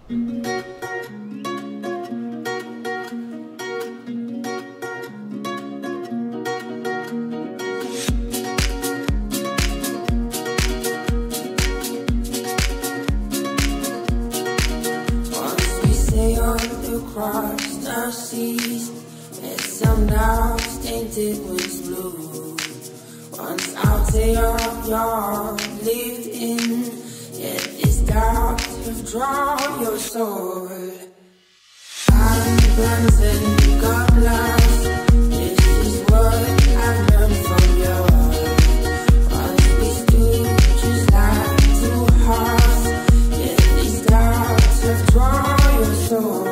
Across the seas, and some now tainted with blue. Once out there, you're lived in, yet it's dark to draw your soul. I'm and got lost. This is what I've learned from you. Once we stood just like two hearts, yet it's dark to draw your soul.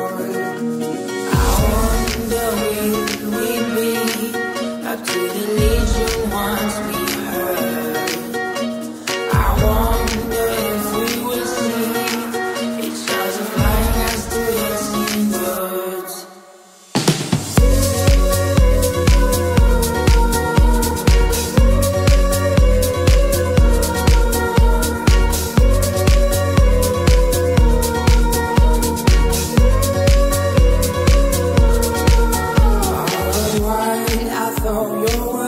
To the legion once we heard. I wonder if we would see each other flying as two dancing birds. All the while I thought you were